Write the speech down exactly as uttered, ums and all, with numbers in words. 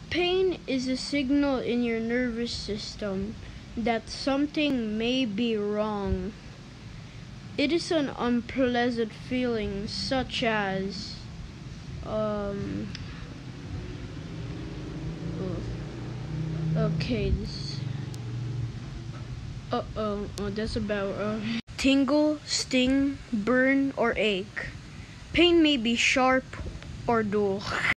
Pain is a signal in your nervous system that something may be wrong. It is an unpleasant feeling such as um okay this uh-oh oh, that's about uh, tingle, sting, burn, or ache. Pain may be sharp or dull.